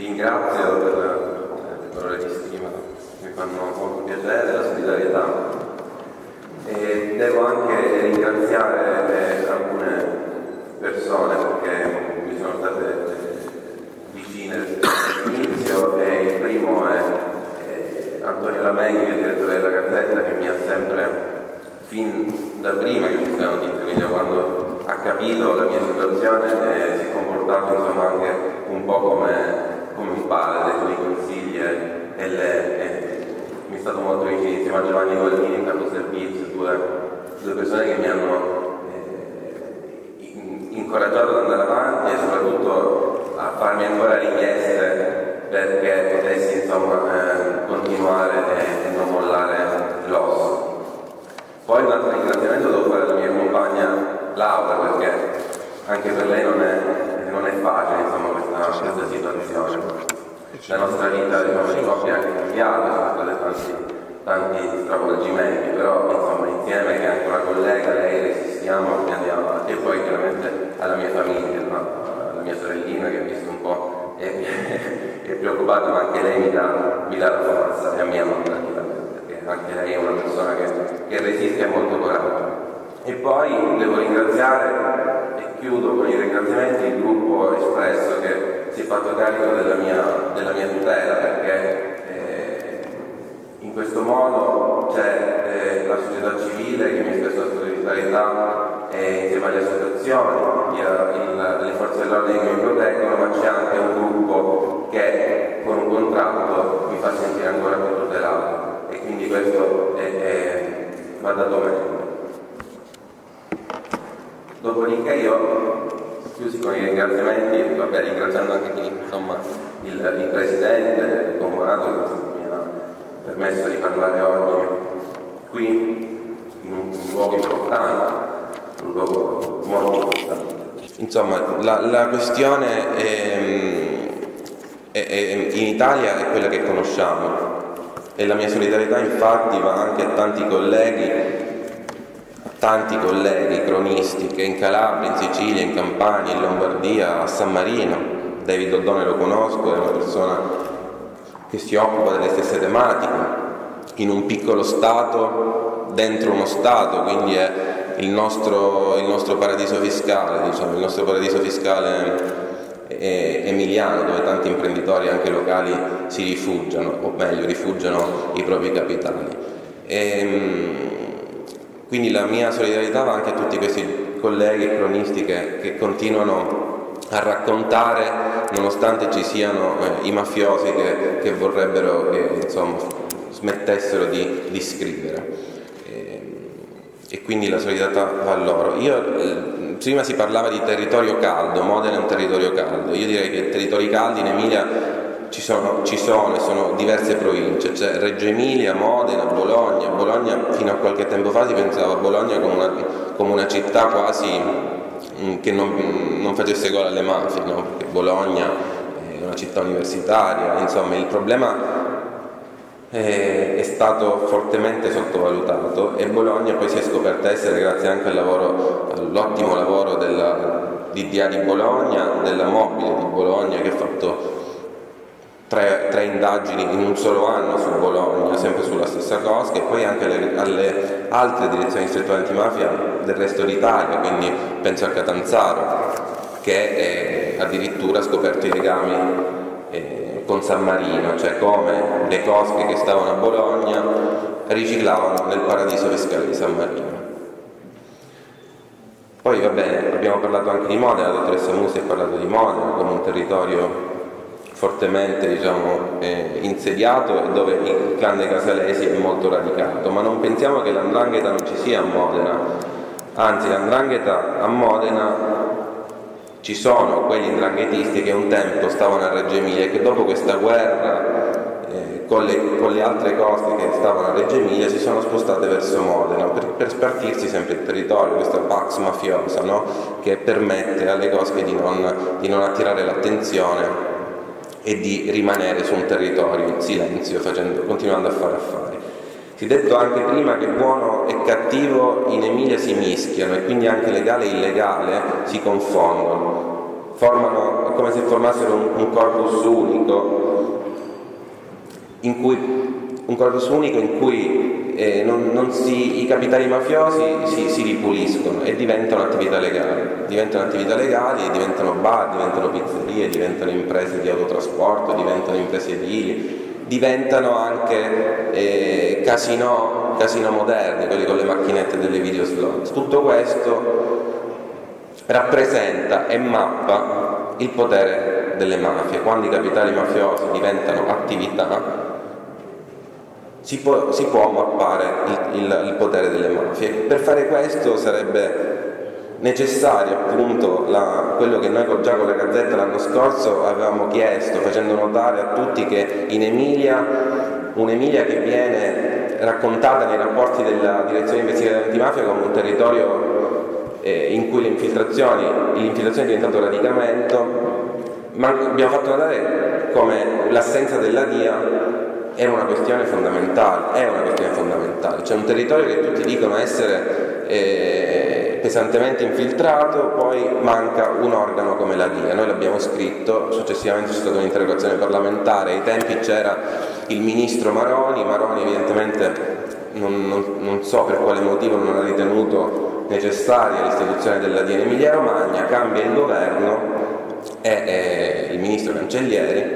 ringrazio per le parole di stima, mi fanno molto piacere, la solidarietà. E devo anche ringraziare alcune persone perché mi sono state vicine all'inizio, e il primo è Antonio Lameghi, il direttore della Gazzetta, che mi ha sempre, fin da prima che ci siamo notizie, quindi quando ha capito la mia situazione, si è comportato insomma anche un po' come un padre, dei suoi consigli mi è stato molto vicino, insieme a Giovanni Goldini in capo servizio, due persone che mi hanno incoraggiato ad andare avanti e soprattutto a farmi ancora richieste perché potessi insomma continuare e non mollare l'osso. Poi un altro ringraziamento devo fare alla mia compagna Laura, perché anche per lei non è facile insomma questa situazione. La nostra vita diciamo, di coppia è anche cambiata, sono stati tanti stravolgimenti, però insomma insieme che anche una collega, lei resistiamo e andiamo avanti. E poi chiaramente alla mia famiglia, alla mia sorellina che ha visto un po' è preoccupata, ma anche lei mi dà la forza, e a mia mamma naturalmente, perché anche lei è una persona che resiste molto coraggio. E poi devo ringraziare, e chiudo con i ringraziamenti, il gruppo Espresso che si è fatto carico della mia tutela, perché in questo modo c'è la società civile che mi ha espresso la solidarietà insieme alle associazioni, le forze dell'ordine che mi proteggono, ma c'è anche un gruppo che con un contratto mi fa sentire ancora più tutelato, e quindi questo va dato meglio. Dopodiché io, chiusi con i ringraziamenti, ringraziando anche chi, insomma, il presidente del comunato che mi ha permesso di parlare oggi qui in un luogo importante, un luogo molto importante. Insomma, la questione in Italia è quella che conosciamo, e la mia solidarietà infatti va anche a tanti colleghi cronisti che in Calabria, in Sicilia, in Campania, in Lombardia, a San Marino. David Oddone lo conosco, è una persona che si occupa delle stesse tematiche in un piccolo stato dentro uno stato, quindi è il nostro paradiso fiscale, diciamo, il nostro paradiso fiscale emiliano, dove tanti imprenditori anche locali si rifugiano, o meglio rifugiano i propri capitali. Quindi la mia solidarietà va anche a tutti questi colleghi e cronisti che continuano a raccontare, nonostante ci siano i mafiosi che vorrebbero che insomma smettessero di scrivere. E quindi la solidarietà va a loro. Prima si parlava di territorio caldo, Modena è un territorio caldo. Io direi che territori caldi in Emilia ci sono e sono diverse province, c'è Reggio Emilia, Modena, Bologna. Bologna fino a qualche tempo fa si pensava a Bologna come una città quasi che non facesse gola alle mafie, no? Perché Bologna è una città universitaria, insomma il problema è stato fortemente sottovalutato, e Bologna poi si è scoperta essere, grazie anche all'ottimo lavoro di DDA di Bologna, della Mobile di Bologna, che ha fatto tre indagini in un solo anno su Bologna, sempre sulla stessa cosa, e poi anche alle altre direzioni distrettuali antimafia del resto d'Italia, quindi penso a Catanzaro, che addirittura ha scoperto i legami con San Marino, cioè come le cosche che stavano a Bologna riciclavano nel paradiso fiscale di San Marino. Poi va bene, abbiamo parlato anche di Modena, la dottoressa Musi ha parlato di Modena come un territorio fortemente insediato e dove il clan dei Casalesi è molto radicato, ma non pensiamo che l''ndrangheta non ci sia a Modena, anzi l''ndrangheta a Modena ci sono quegli 'ndranghetisti che un tempo stavano a Reggio Emilia e che dopo questa guerra con le altre cosche che stavano a Reggio Emilia si sono spostate verso Modena per spartirsi sempre il territorio, questa pax mafiosa, no? Che permette alle cosche di non attirare l'attenzione e di rimanere su un territorio in silenzio, continuando a fare affari. Si è detto anche prima che buono e cattivo in Emilia si mischiano, e quindi anche legale e illegale si confondono. è come se formassero un corpus unico in cui i capitali mafiosi si ripuliscono e diventano attività legali, e diventano bar, diventano pizzerie, diventano imprese di autotrasporto, diventano imprese edili, diventano anche casinò moderni, quelli con le macchinette delle video slot. Tutto questo rappresenta e mappa il potere delle mafie. Quando i capitali mafiosi diventano attività, si può mappare il potere delle mafie. Per fare questo sarebbe necessario appunto quello che noi già con la Gazzetta l'anno scorso avevamo chiesto, facendo notare a tutti che in un'Emilia che viene raccontata nei rapporti della Direzione Investigativa Antimafia come un territorio in cui l'infiltrazione è diventato radicamento, ma abbiamo fatto notare come l'assenza della DIA è una questione fondamentale. C'è un territorio che tutti dicono essere pesantemente infiltrato, poi manca un organo come la DIA. Noi l'abbiamo scritto, successivamente c'è stata un'interrogazione parlamentare, ai tempi c'era il ministro Maroni evidentemente non so per quale motivo non ha ritenuto necessaria l'istituzione della DIA in Emilia Romagna, cambia il governo e il ministro Cancellieri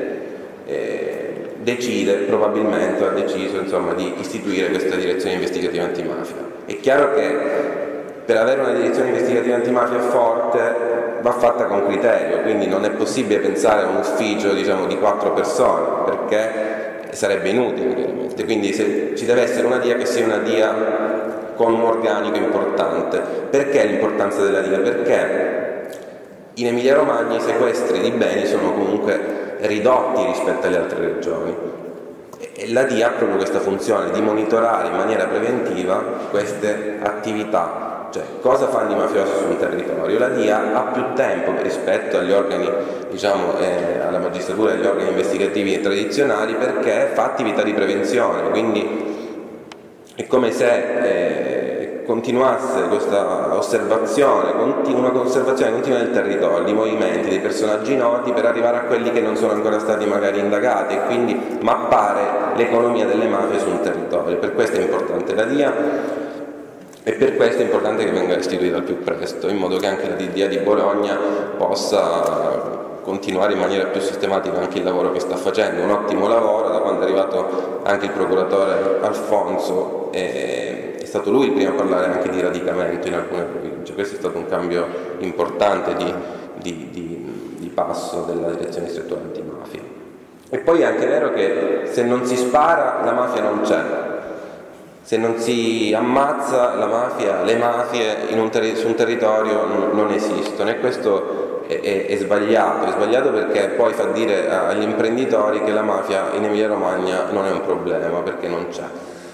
probabilmente ha deciso insomma, di istituire questa direzione investigativa antimafia. È chiaro che per avere una direzione investigativa antimafia forte va fatta con criterio, quindi non è possibile pensare a un ufficio di 4 persone, perché sarebbe inutile chiaramente. Quindi ci deve essere una DIA che sia una DIA con un organico importante. Perché l'importanza della DIA? Perché in Emilia Romagna i sequestri di beni sono comunque ridotti rispetto alle altre regioni e la DIA ha proprio questa funzione di monitorare in maniera preventiva queste attività, cioè cosa fanno i mafiosi su un territorio. La DIA ha più tempo rispetto agli organi, alla magistratura e agli organi investigativi tradizionali, perché fa attività di prevenzione, quindi è come se continuasse questa osservazione, una conservazione continua del territorio, di movimenti, dei personaggi noti, per arrivare a quelli che non sono ancora stati magari indagati e quindi mappare l'economia delle mafie su un territorio. Per questo è importante la DIA e per questo è importante che venga istituita al più presto, in modo che anche la DIA di Bologna possa continuare in maniera più sistematica anche il lavoro che sta facendo, un ottimo lavoro. Da quando è arrivato anche il procuratore Alfonso è stato lui il primo a parlare anche di radicamento in alcune province. Questo è stato un cambio importante di passo della direzione distrettuale antimafia. E poi è anche vero che se non si spara la mafia non c'è, se non si ammazza la mafia, le mafie su un territorio non esistono, e questo è sbagliato perché poi fa dire agli imprenditori che la mafia in Emilia Romagna non è un problema perché non c'è.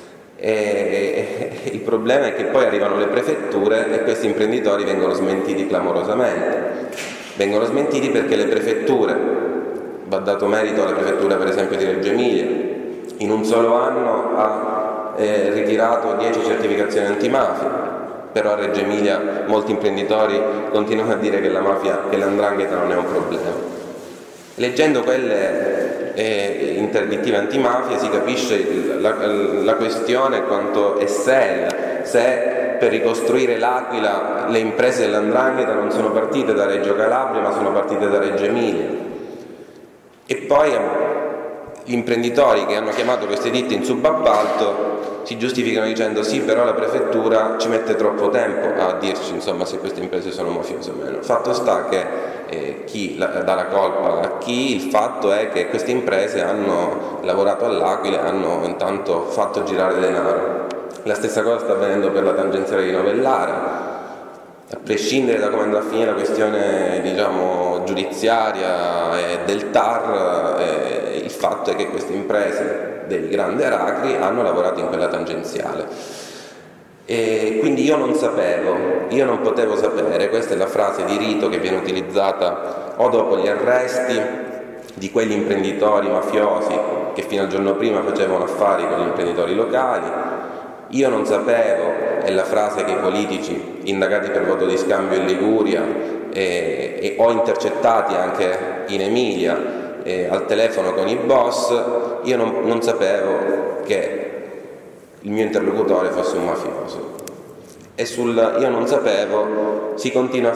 E il problema è che poi arrivano le prefetture e questi imprenditori vengono smentiti clamorosamente. Vengono smentiti perché le prefetture, va dato merito alla prefettura per esempio di Reggio Emilia, in un solo anno ha ritirato 10 certificazioni antimafia, però a Reggio Emilia molti imprenditori continuano a dire che la mafia, che l''ndrangheta non è un problema. Leggendo quelle interdittive antimafia si capisce la questione quanto è seria, se per ricostruire l'Aquila le imprese dell''ndrangheta non sono partite da Reggio Calabria ma sono partite da Reggio Emilia. E poi gli imprenditori che hanno chiamato queste ditte in subappalto si giustificano dicendo sì, però la prefettura ci mette troppo tempo a dirci insomma se queste imprese sono mafiose o meno. Fatto sta che chi dà la colpa a chi, il fatto è che queste imprese hanno lavorato all'Aquila e hanno intanto fatto girare denaro. La stessa cosa sta avvenendo per la tangenziale di Novellara. A prescindere da come andrà a finire la questione giudiziaria e del TAR, il fatto è che queste imprese dei grandi Aracri hanno lavorato in quella tangenziale. E quindi io non potevo sapere, questa è la frase di rito che viene utilizzata o dopo gli arresti di quegli imprenditori mafiosi che fino al giorno prima facevano affari con gli imprenditori locali. Io non sapevo, è la frase che i politici indagati per voto di scambio in Liguria e ho intercettati anche in Emilia al telefono con i boss, io non sapevo che il mio interlocutore fosse un mafioso, e io non sapevo si continuano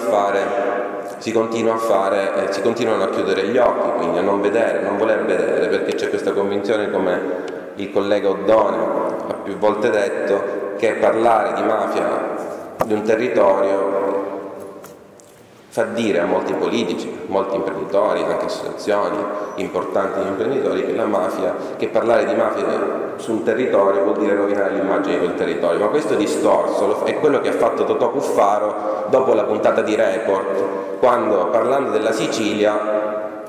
a chiudere gli occhi, quindi a non vedere, non voler vedere, perché c'è questa convinzione, come il collega Oddone ha più volte detto, che parlare di mafia di un territorio fa dire a molti politici, molti imprenditori, anche associazioni importanti di imprenditori, che parlare di mafia su un territorio vuol dire rovinare l'immagine di quel territorio. Ma questo discorso è quello che ha fatto Totò Cuffaro dopo la puntata di Report, quando, parlando della Sicilia,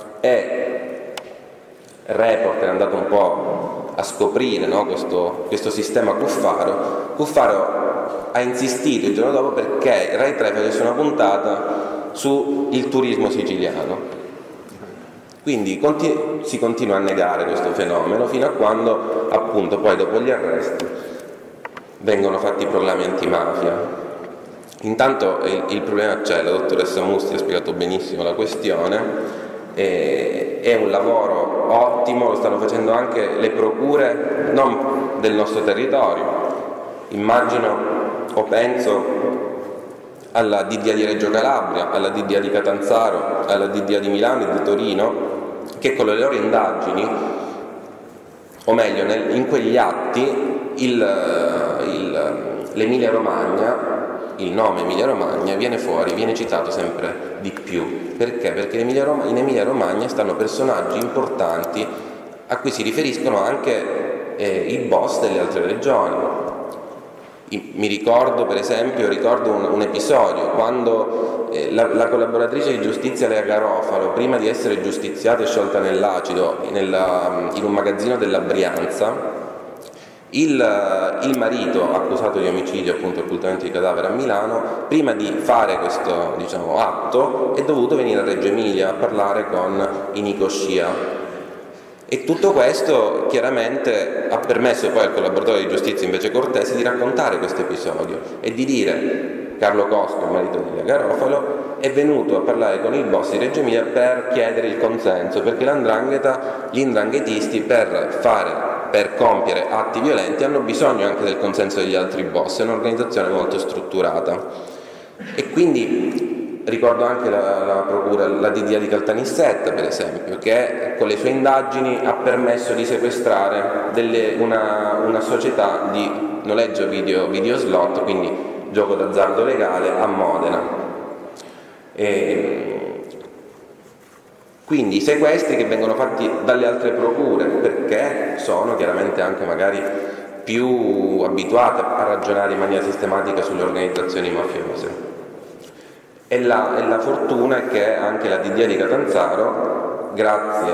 Report è andato un po' a scoprire, no, questo sistema Cuffaro ha insistito il giorno dopo perché Rai 3 facesse una puntata sul turismo siciliano. Quindi si continua a negare questo fenomeno fino a quando, appunto, poi dopo gli arresti vengono fatti i proclami antimafia. Intanto il problema c'è, la dottoressa Musti ha spiegato benissimo la questione, è un lavoro ottimo, lo stanno facendo anche le procure non del nostro territorio, immagino o penso alla DDA di Reggio Calabria, alla DDA di Catanzaro, alla DDA di Milano e di Torino, che con le loro indagini, o meglio in quegli atti, l'Emilia Romagna, il nome Emilia Romagna viene fuori, viene citato sempre di più. Perché? Perché in Emilia Romagna stanno personaggi importanti a cui si riferiscono anche i boss delle altre regioni. Mi ricordo, per esempio, un episodio quando la collaboratrice di giustizia Lea Garofalo, prima di essere giustiziata e sciolta nell'acido in un magazzino della Brianza, il marito accusato di omicidio, appunto occultamento di cadavere a Milano, prima di fare questo, atto, è dovuto venire a Reggio Emilia a parlare con i Nico Scia. E tutto questo chiaramente ha permesso poi al collaboratore di giustizia, invece Cortesi, di raccontare questo episodio e di dire: Carlo Cosco, il marito di Lea Garofalo, è venuto a parlare con il boss di Reggio Emilia per chiedere il consenso, perché gli 'ndranghetisti per compiere atti violenti hanno bisogno anche del consenso degli altri boss, è un'organizzazione molto strutturata. E quindi ricordo anche la procura, la DDA di Caltanissetta, per esempio, che con le sue indagini ha permesso di sequestrare una società di noleggio video slot, quindi gioco d'azzardo legale, a Modena. Quindi i sequestri che vengono fatti dalle altre procure, perché sono chiaramente anche magari più abituate a ragionare in maniera sistematica sulle organizzazioni mafiose. E la fortuna è che anche la DDA di Catanzaro, grazie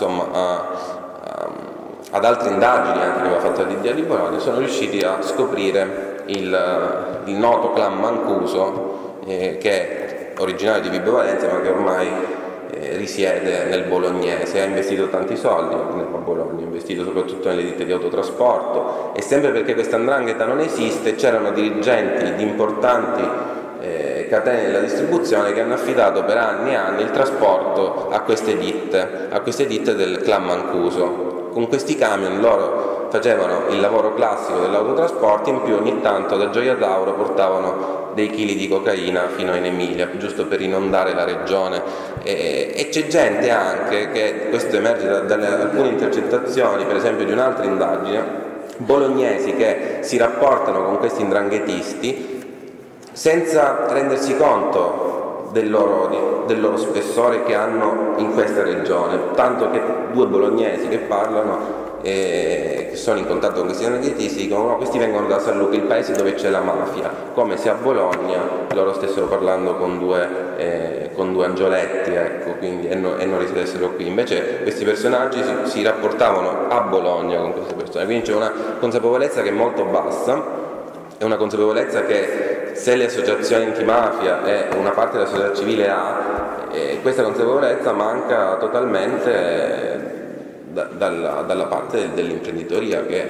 ad altre indagini anche che aveva fatto la DDA di Bologna, sono riusciti a scoprire il noto clan Mancuso, che è originario di Vibo Valentia ma che ormai risiede nel bolognese, ha investito tanti soldi a Bologna, ha investito soprattutto nelle ditte di autotrasporto, e sempre perché questa 'ndrangheta non esiste c'erano dirigenti di importanti catene della distribuzione che hanno affidato per anni e anni il trasporto a queste ditte del clan Mancuso. Con questi camion loro facevano il lavoro classico dell'autotrasporto, in più ogni tanto da Gioia Tauro portavano dei chili di cocaina fino in Emilia, giusto per inondare la regione. E c'è gente anche, che questo emerge da alcune intercettazioni, per esempio di un'altra indagine, bolognesi che si rapportano con questi 'ndranghetisti senza rendersi conto del loro spessore che hanno in questa regione, tanto che due bolognesi che parlano, che sono in contatto con questi 'ndranghetisti, dicono: no, questi vengono da San Luca, il paese dove c'è la mafia, come se a Bologna loro stessero parlando con due angioletti, ecco, quindi, e non risiedessero qui. Invece questi personaggi si rapportavano a Bologna con queste persone, quindi c'è una consapevolezza che è molto bassa. È una consapevolezza che, se le associazioni antimafia e una parte della società civile questa consapevolezza manca totalmente dalla parte dell'imprenditoria, che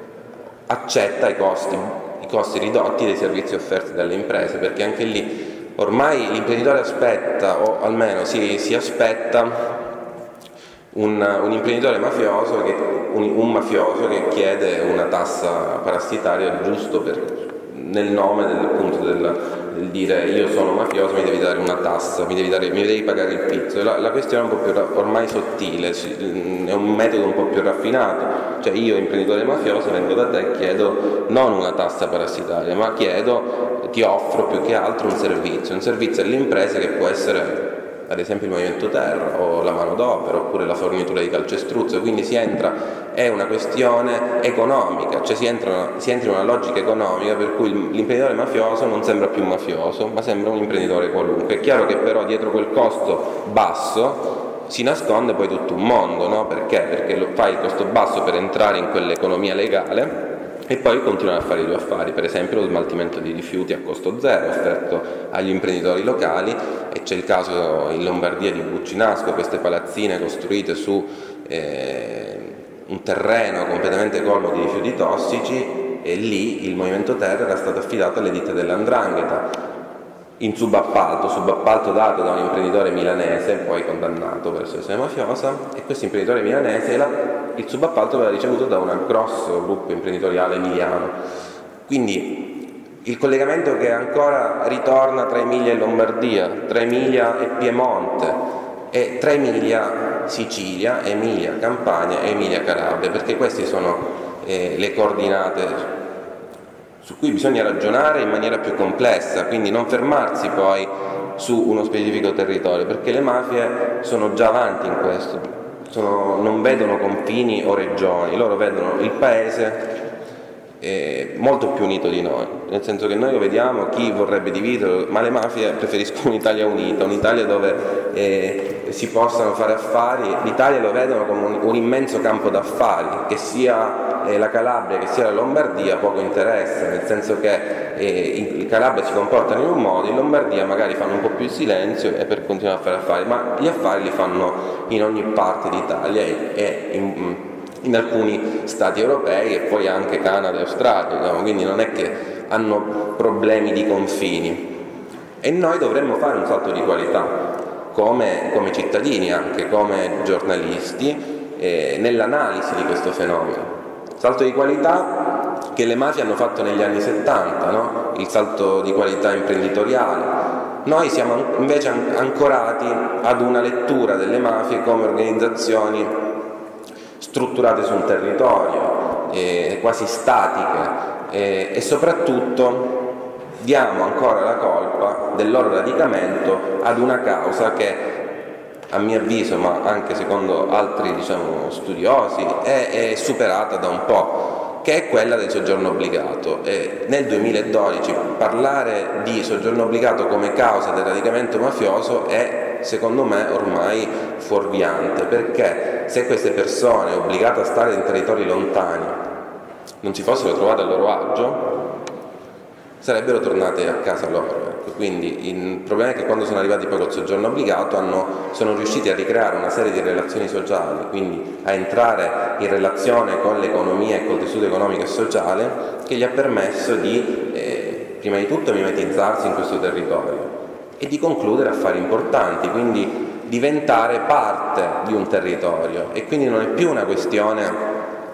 accetta i costi ridotti dei servizi offerti dalle imprese, perché anche lì ormai l'imprenditore aspetta, o almeno si aspetta, un imprenditore mafioso, un mafioso che chiede una tassa parassitaria giusto nel nome del dire io sono mafioso, mi devi dare una tassa, mi devi pagare il pizzo. La questione è un po' più ormai sottile, è un metodo un po' più raffinato, cioè io imprenditore mafioso vengo da te e chiedo non una tassa parassitaria, ma ti offro più che altro un servizio all'impresa che può essere ad esempio il movimento terra o la manodopera oppure la fornitura di calcestruzzo, quindi è una questione economica, cioè si entra in una logica economica per cui l'imprenditore mafioso non sembra più mafioso ma sembra un imprenditore qualunque. È chiaro che però dietro quel costo basso si nasconde poi tutto un mondo, no? Perché? Perché fai il costo basso per entrare in quell'economia legale e poi continuano a fare i tuoi affari, per esempio lo smaltimento di rifiuti a costo zero offerto agli imprenditori locali, e c'è il caso in Lombardia di Buccinasco, queste palazzine costruite su un terreno completamente colmo di rifiuti tossici, e lì il movimento terra era stato affidato alle ditte dell''ndrangheta in subappalto dato da un imprenditore milanese poi condannato per associazione mafiosa, e questo imprenditore milanese il subappalto aveva ricevuto da un grosso gruppo imprenditoriale emiliano. Quindi il collegamento che ancora ritorna tra Emilia e Lombardia, tra Emilia e Piemonte, e tra Emilia Sicilia, Emilia Campania e Emilia Calabria, perché queste sono le coordinate su cui bisogna ragionare in maniera più complessa, quindi non fermarsi poi su uno specifico territorio, perché le mafie sono già avanti in questo, non vedono confini o regioni, loro vedono il paese molto più unito di noi, nel senso che noi lo vediamo, chi vorrebbe dividerlo, ma le mafie preferiscono un'Italia unita, un'Italia dove si possano fare affari. L'Italia lo vedono come un immenso campo d'affari, che sia la Calabria che sia la Lombardia poco interessa, nel senso che in Calabria si comportano in un modo, in Lombardia magari fanno un po' più il silenzio e per continuare a fare affari, ma gli affari li fanno in ogni parte d'Italia e in alcuni stati europei e poi anche Canada e Australia, no? Quindi non è che hanno problemi di confini, e noi dovremmo fare un salto di qualità come cittadini, anche come giornalisti, nell'analisi di questo fenomeno. Salto di qualità che le mafie hanno fatto negli anni 70, no? Il salto di qualità imprenditoriale. Noi siamo invece ancorati ad una lettura delle mafie come organizzazioni strutturate su un territorio, quasi statiche, e soprattutto diamo ancora la colpa del loro radicamento ad una causa che, a mio avviso, ma anche secondo altri studiosi, è superata da un po', che è quella del soggiorno obbligato. Nel 2012 parlare di soggiorno obbligato come causa del radicamento mafioso è, secondo me, ormai fuorviante, perché se queste persone obbligate a stare in territori lontani non si fossero trovate a loro agio, sarebbero tornate a casa loro. Quindi il problema è che quando sono arrivati poi col soggiorno obbligato sono riusciti a ricreare una serie di relazioni sociali, quindi a entrare in relazione con l'economia e col tessuto economico e sociale, che gli ha permesso di prima di tutto mimetizzarsi in questo territorio e di concludere affari importanti, quindi diventare parte di un territorio. E quindi non è più una questione,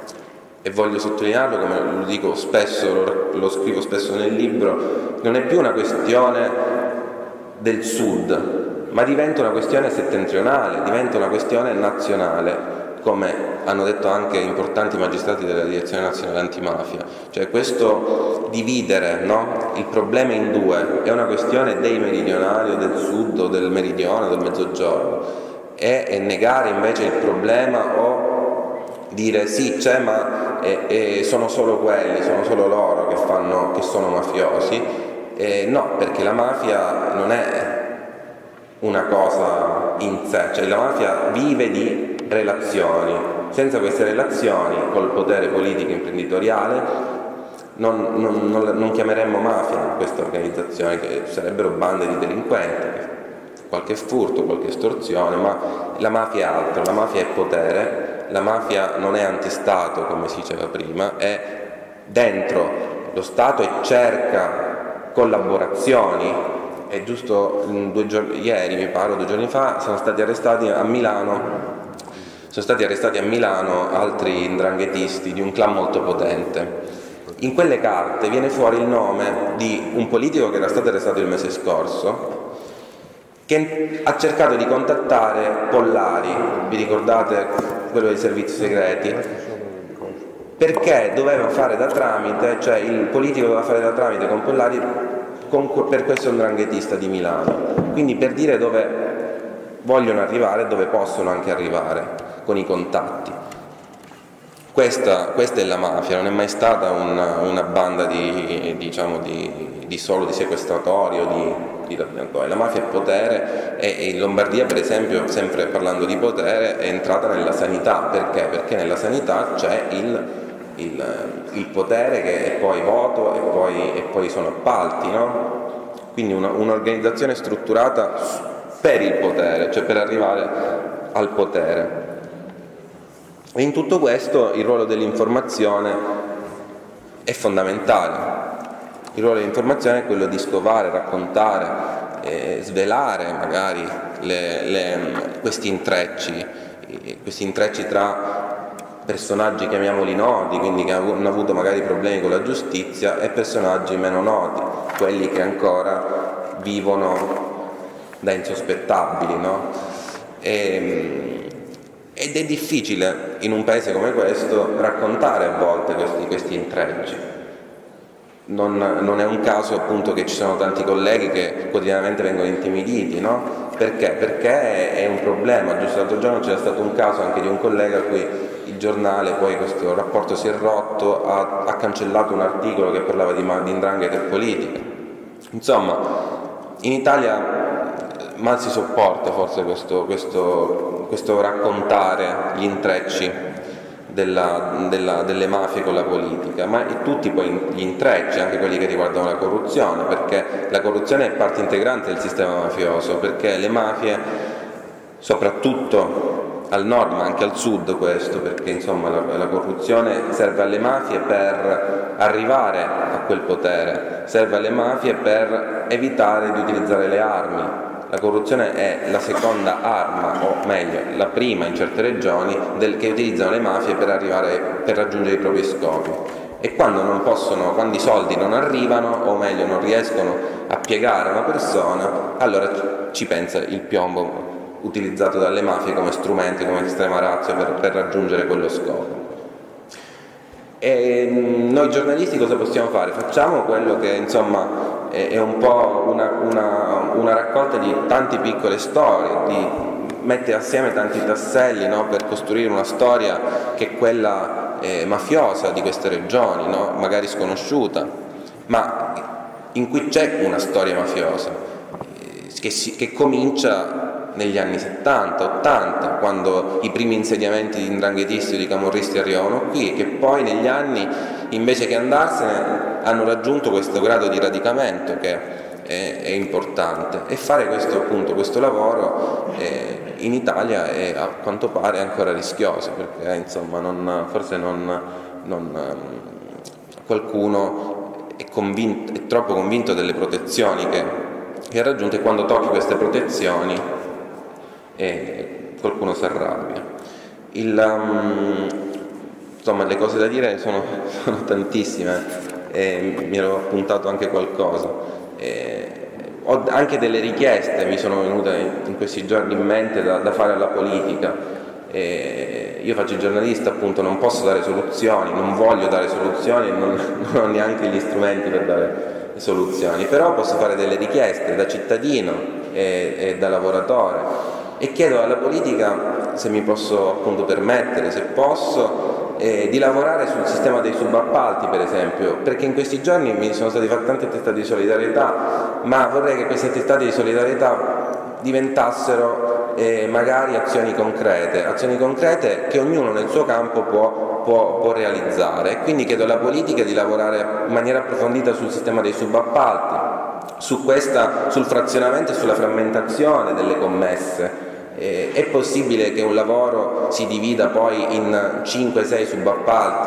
e voglio sottolinearlo come lo dico spesso, lo scrivo spesso nel libro, non è più una questione del sud, ma diventa una questione settentrionale, diventa una questione nazionale, come hanno detto anche importanti magistrati della Direzione Nazionale Antimafia. Cioè questo dividere, no, il problema in due è una questione dei meridionali o del sud o del meridione o del mezzogiorno, e negare invece il problema o dire sì c'è ma sono solo quelli, sono solo loro che sono mafiosi, no, perché la mafia non è una cosa in sé, cioè la mafia vive di relazioni. Senza queste relazioni col potere politico e imprenditoriale non chiameremmo mafia questa organizzazione, che sarebbero bande di delinquenti, qualche furto, qualche estorsione, ma la mafia è altro, la mafia è potere. La mafia non è antistato, come si diceva prima, è dentro lo Stato e cerca collaborazioni e giusto ieri, mi pare, 2 giorni fa, sono stati arrestati a Milano altri 'ndranghetisti di un clan molto potente. In quelle carte viene fuori il nome di un politico che era stato arrestato il mese scorso, che ha cercato di contattare Pollari, vi ricordate, quello dei servizi segreti, perché doveva fare da tramite, cioè il politico doveva fare da tramite con Pollari per questo 'ndranghetista di Milano, quindi per dire dove vogliono arrivare e dove possono anche arrivare con i contatti. Questa è la mafia, non è mai stata una banda di solo di sequestratori o di rapinatori. La mafia è potere, e in Lombardia, per esempio, sempre parlando di potere, è entrata nella sanità. Perché? Perché nella sanità c'è il potere che è poi voto e poi sono appalti, no? Quindi un'organizzazione strutturata per il potere, cioè per arrivare al potere. E in tutto questo il ruolo dell'informazione è fondamentale. Il ruolo dell'informazione è quello di scovare, raccontare, svelare magari questi intrecci tra personaggi, chiamiamoli noti, quindi che hanno avuto magari problemi con la giustizia, e personaggi meno noti, quelli che ancora vivono da insospettabili, no? Ed è difficile in un paese come questo raccontare a volte questi intrecci. Non è un caso appunto che ci sono tanti colleghi che quotidianamente vengono intimiditi, no? Perché? Perché è un problema. Giusto l'altro giorno c'era stato un caso anche di un collega a cui il giornale, poi questo rapporto si è rotto, ha cancellato un articolo che parlava di 'ndrangheta e politica. Insomma, in Italia mal si sopporta forse questo raccontare gli intrecci delle mafie con la politica, ma tutti poi gli intrecci, anche quelli che riguardano la corruzione, perché la corruzione è parte integrante del sistema mafioso, perché le mafie, soprattutto al nord ma anche al sud, questo perché insomma la corruzione serve alle mafie per arrivare a quel potere, serve alle mafie per evitare di utilizzare le armi. La corruzione è la seconda arma, o meglio, la prima in certe regioni, che utilizzano le mafie per raggiungere i propri scopi. E quando i soldi non arrivano, o meglio non riescono a piegare una persona, allora ci pensa il piombo utilizzato dalle mafie come strumenti, come estrema ratio per raggiungere quello scopo. E noi giornalisti cosa possiamo fare? Facciamo quello che insomma è un po' una raccolta di tante piccole storie, mette assieme tanti tasselli, no? Per costruire una storia che è quella mafiosa di queste regioni, no? Magari sconosciuta, ma in cui c'è una storia mafiosa che comincia negli anni 70-80, quando i primi insediamenti di 'ndranghetisti o di camorristi arrivavano qui, che poi negli anni, invece che andarsene, hanno raggiunto questo grado di radicamento che è importante. E fare questo lavoro in Italia è, a quanto pare, ancora rischioso, perché insomma qualcuno è troppo convinto delle protezioni che ha raggiunto, e quando tocchi queste protezioni qualcuno si arrabbia. Insomma, le cose da dire sono tantissime, mi ero appuntato anche qualcosa. Ho anche delle richieste mi sono venute in questi giorni in mente da fare alla politica. Io faccio il giornalista, appunto, non posso dare soluzioni, non voglio dare soluzioni, non ho neanche gli strumenti per dare soluzioni, però posso fare delle richieste da cittadino e da lavoratore. E chiedo alla politica, se mi posso appunto permettere, se posso, di lavorare sul sistema dei subappalti, per esempio, perché in questi giorni mi sono stati fatti tante testate di solidarietà, ma vorrei che queste testate di solidarietà diventassero magari azioni concrete che ognuno nel suo campo può realizzare. E quindi chiedo alla politica di lavorare in maniera approfondita sul sistema dei subappalti, sul frazionamento e sulla frammentazione delle commesse. È possibile che un lavoro si divida poi in 5-6 subappalti?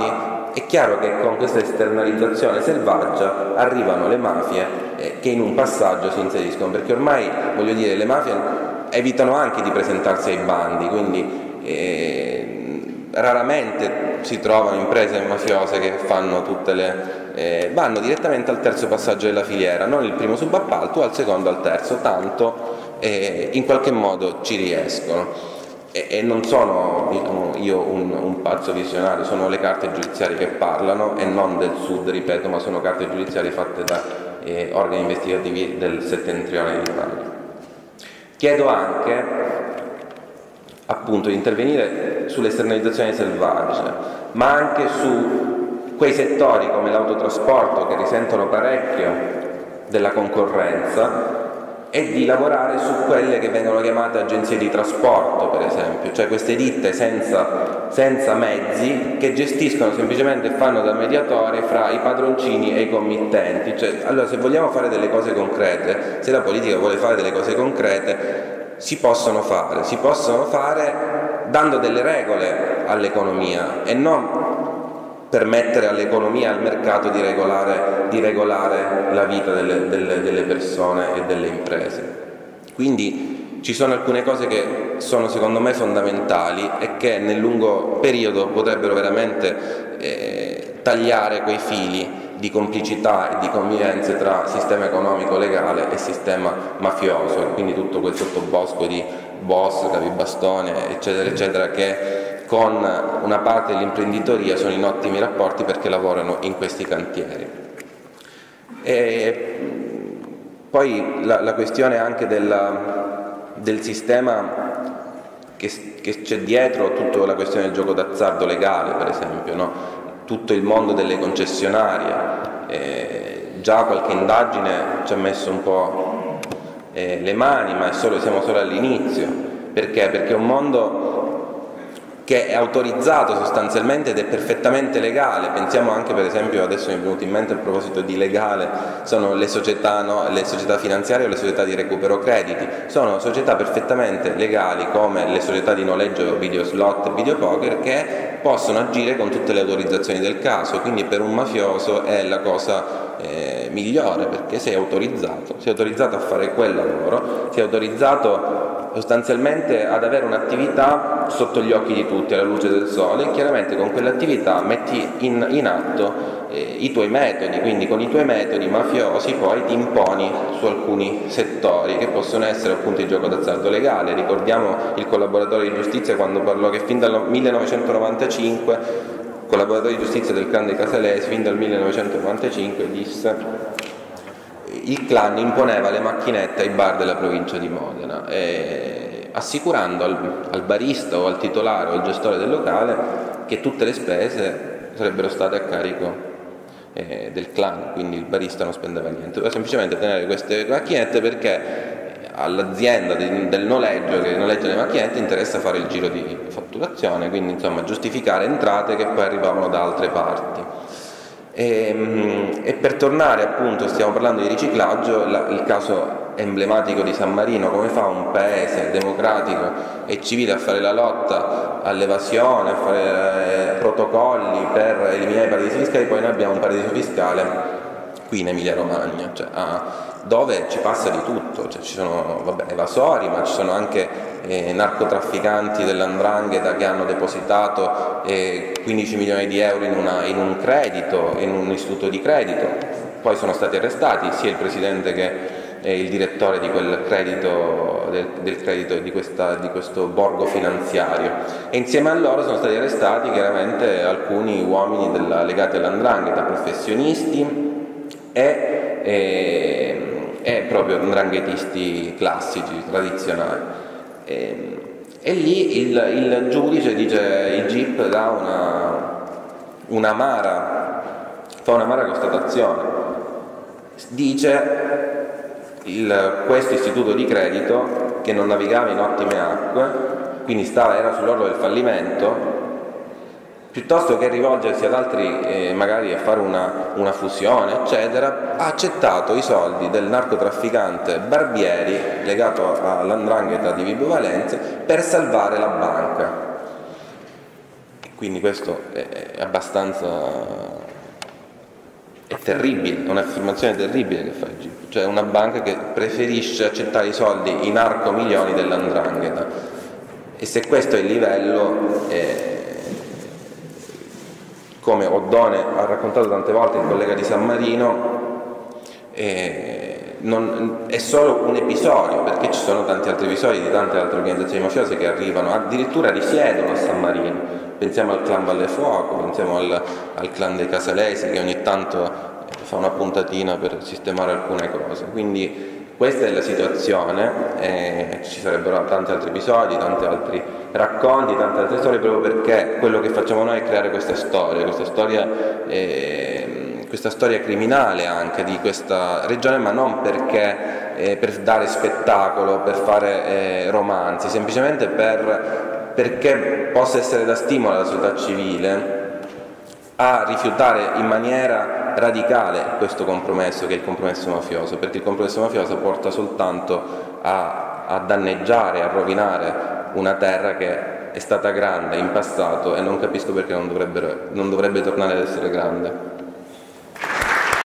è chiaro che con questa esternalizzazione selvaggia arrivano le mafie che in un passaggio si inseriscono, perché ormai, voglio dire, le mafie evitano anche di presentarsi ai bandi, quindi raramente si trovano imprese mafiose che fanno vanno direttamente al terzo passaggio della filiera, non il primo subappalto, al secondo, al terzo, tanto in qualche modo ci riescono. E non sono, diciamo, io un pazzo visionario, sono le carte giudiziarie che parlano, e non del Sud, ripeto, ma sono carte giudiziarie fatte da organi investigativi del settentrione d'Italia. Chiedo anche, appunto, di intervenire sull'esternalizzazione selvaggia, ma anche su quei settori come l'autotrasporto che risentono parecchio della concorrenza, e di lavorare su quelle che vengono chiamate agenzie di trasporto, per esempio, cioè queste ditte senza mezzi che gestiscono semplicemente e fanno da mediatori fra i padroncini e i committenti. Allora, se vogliamo fare delle cose concrete, se la politica vuole fare delle cose concrete, si possono fare dando delle regole all'economia e non permettere all'economia e al mercato di regolare la vita delle persone e delle imprese. Quindi ci sono alcune cose che sono secondo me fondamentali e che nel lungo periodo potrebbero veramente tagliare quei fili di complicità e di convivenze tra sistema economico legale e sistema mafioso, e quindi tutto quel sottobosco di boss, capibastone, eccetera, eccetera, che con una parte dell'imprenditoria sono in ottimi rapporti perché lavorano in questi cantieri. E poi la questione anche del sistema che c'è dietro, tutta la questione del gioco d'azzardo legale, per esempio, no? Tutto il mondo delle concessionarie, già qualche indagine ci ha messo un po' le mani, ma siamo solo all'inizio. Perché? Perché è un mondo che è autorizzato sostanzialmente ed è perfettamente legale. Pensiamo anche, per esempio, adesso mi è venuto in mente a proposito di legale, sono le società finanziarie o le società di recupero crediti, sono società perfettamente legali come le società di noleggio video slot e video poker, che possono agire con tutte le autorizzazioni del caso, quindi per un mafioso è la cosa migliore, perché sei autorizzato a fare quel lavoro, sei autorizzato sostanzialmente ad avere un'attività sotto gli occhi di tutti, alla luce del sole, e chiaramente con quell'attività metti in atto i tuoi metodi, quindi con i tuoi metodi mafiosi poi ti imponi su alcuni settori che possono essere appunto il gioco d'azzardo legale. Ricordiamo il collaboratore di giustizia quando parlò che fin dal 1995, collaboratore di giustizia del clan dei Casalesi, fin dal 1995 disse: il clan imponeva le macchinette ai bar della provincia di Modena, assicurando al barista o al titolare o al gestore del locale che tutte le spese sarebbero state a carico del clan, quindi il barista non spendeva niente, doveva semplicemente tenere queste macchinette perché all'azienda del noleggio che noleggia le macchinette interessa fare il giro di fatturazione, quindi insomma giustificare entrate che poi arrivavano da altre parti. E per tornare, appunto, stiamo parlando di riciclaggio, il caso emblematico di San Marino: come fa un paese democratico e civile a fare la lotta all'evasione, a fare protocolli per eliminare i paradisi fiscali, poi noi abbiamo un paradiso fiscale qui in Emilia Romagna, dove ci passa di tutto, ci sono evasori, ma ci sono anche narcotrafficanti dell''ndrangheta che hanno depositato 15 milioni di euro in un credito, in un istituto di credito, poi sono stati arrestati sia il presidente che il direttore di quel credito, del credito di questo borgo finanziario, e insieme a loro sono stati arrestati chiaramente alcuni uomini legati all''ndrangheta, professionisti e proprio 'ndranghetisti classici, tradizionali. E lì il giudice dice, il GIP dà fa un'amara constatazione, dice questo istituto di credito che non navigava in ottime acque, quindi era sull'orlo del fallimento, piuttosto che rivolgersi ad altri magari a fare una fusione eccetera, ha accettato i soldi del narcotrafficante Barbieri legato all''ndrangheta di Vibo Valenze per salvare la banca. Quindi questo è abbastanza... è terribile, è un'affermazione terribile che fa il GIP, cioè una banca che preferisce accettare i soldi in arco milioni dell''ndrangheta, e se questo è il livello, come Oddone ha raccontato tante volte, il collega di San Marino, è solo un episodio, perché ci sono tanti altri episodi di tante altre organizzazioni mafiose che arrivano, addirittura risiedono a San Marino. Pensiamo al clan Valle Fuoco, pensiamo al clan dei Casalesi, che ogni tanto fa una puntatina per sistemare alcune cose. Quindi questa è la situazione, ci sarebbero tanti altri episodi, tanti altri racconti, tante altre storie, proprio perché quello che facciamo noi è creare questa storia criminale anche di questa regione, ma non perché per dare spettacolo, per fare romanzi, semplicemente perché possa essere da stimolo alla società civile a rifiutare in maniera radicale questo compromesso, che è il compromesso mafioso, perché il compromesso mafioso porta soltanto a danneggiare, a rovinare una terra che è stata grande in passato, e non capisco perché non dovrebbe tornare ad essere grande.